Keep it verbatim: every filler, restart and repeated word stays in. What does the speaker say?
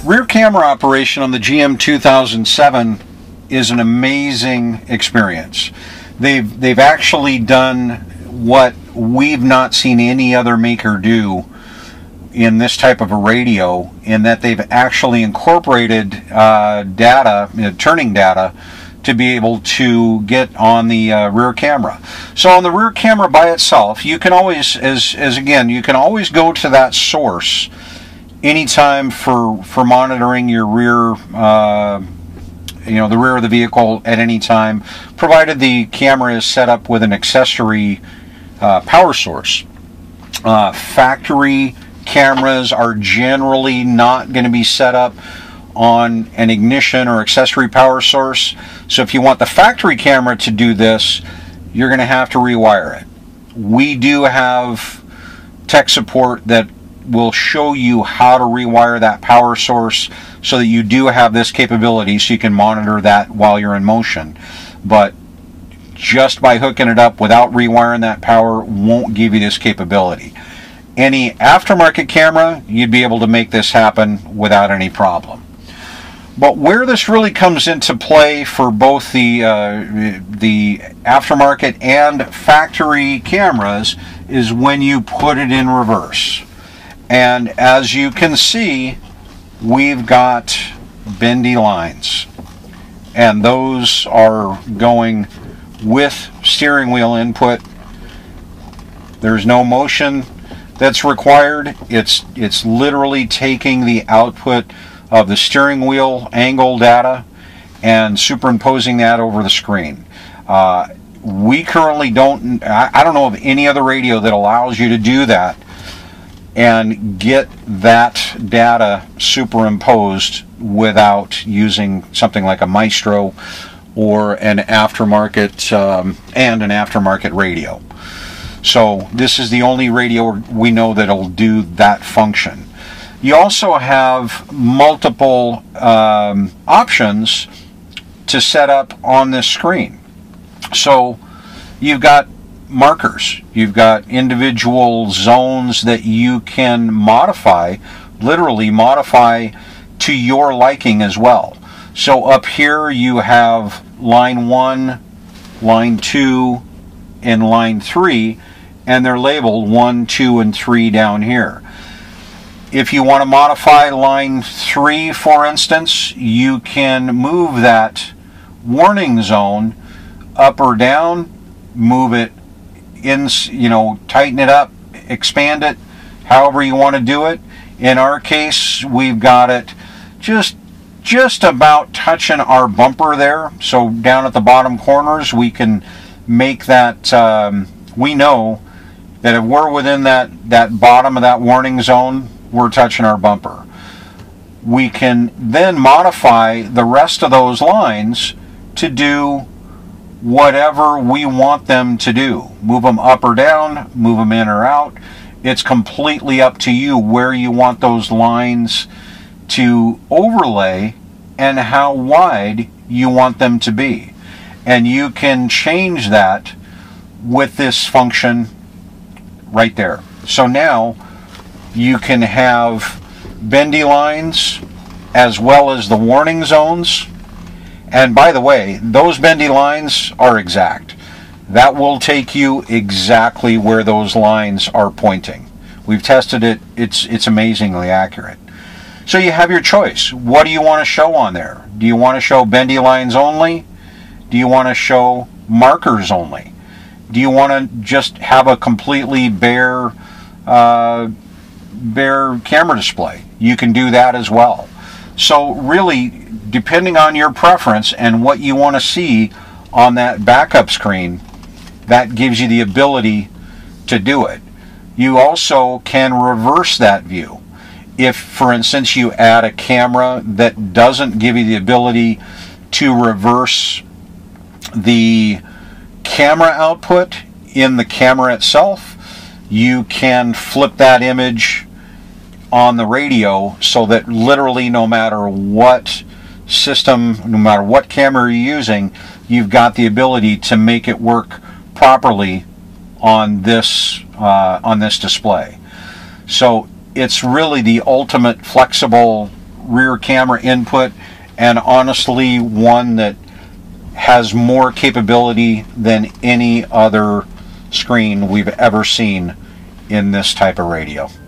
Rear camera operation on the G M two thousand seven is an amazing experience. They've, they've actually done what we've not seen any other maker do in this type of a radio, in that they've actually incorporated uh, data, you know, turning data, to be able to get on the uh, rear camera. So on the rear camera by itself, you can always, as, as again, you can always go to that source anytime for, for monitoring your rear, uh, you know, the rear of the vehicle at any time, provided the camera is set up with an accessory uh, power source. Uh, factory cameras are generally not going to be set up on an ignition or accessory power source. So if you want the factory camera to do this, you're going to have to rewire it. We do have tech support that will show you how to rewire that power source so that you do have this capability, so you can monitor that while you're in motion. But just by hooking it up without rewiring that power won't give you this capability. Any aftermarket camera, you'd be able to make this happen without any problem. But where this really comes into play for both the uh, the aftermarket and factory cameras is when you put it in reverse. And as you can see, we've got bendy lines, and those are going with steering wheel input. There's no motion that's required. It's it's literally taking the output of the steering wheel angle data and superimposing that over the screen. Uh, we currently don't, I, I don't know of any other radio that allows you to do that and get that data superimposed without using something like a Maestro or an aftermarket um, and an aftermarket radio. So this is the only radio we know that'll do that function. You also have multiple um, options to set up on this screen. So you've got markers, you've got individual zones that you can modify, literally modify to your liking as well. So up here you have line one, line two, and line three, and they're labeled one, two, and three down here. If you want to modify line three, for instance, you can move that warning zone up or down, move it in, you know, tighten it up, expand it, however you want to do it. In our case, we've got it just just about touching our bumper there. So down at the bottom corners, we can make that, um, we know that if we're within that, that bottom of that warning zone, we're touching our bumper. We can then modify the rest of those lines to do whatever we want them to do. Move them up or down, move them in or out. It's completely up to you where you want those lines to overlay and how wide you want them to be. And you can change that with this function right there. So now you can have bendy lines as well as the warning zones. And by the way, those bendy lines are exact. That will take you exactly where those lines are pointing. We've tested it. It's, it's amazingly accurate. So you have your choice. What do you want to show on there? Do you want to show bendy lines only? Do you want to show markers only? Do you want to just have a completely bare uh, bare camera display? You can do that as well. So really, depending on your preference and what you want to see on that backup screen, that gives you the ability to do it. You also can reverse that view. If, for instance, you add a camera that doesn't give you the ability to reverse the camera output in the camera itself, you can flip that image on the radio so that literally no matter what system, no matter what camera you're using, you've got the ability to make it work properly on this uh, on this display. So it's really the ultimate flexible rear camera input, and honestly one that has more capability than any other screen we've ever seen in this type of radio.